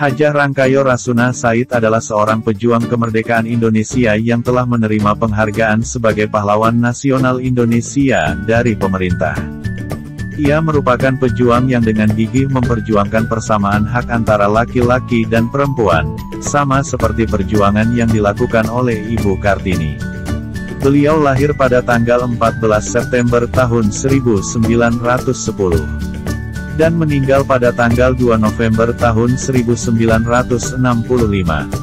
Hajah Rangkayo Rasuna Said adalah seorang pejuang kemerdekaan Indonesia yang telah menerima penghargaan sebagai pahlawan nasional Indonesia dari pemerintah. Ia merupakan pejuang yang dengan gigih memperjuangkan persamaan hak antara laki-laki dan perempuan, sama seperti perjuangan yang dilakukan oleh Ibu Kartini. Beliau lahir pada tanggal 14 September tahun 1910. Dan meninggal pada tanggal 2 November tahun 1965.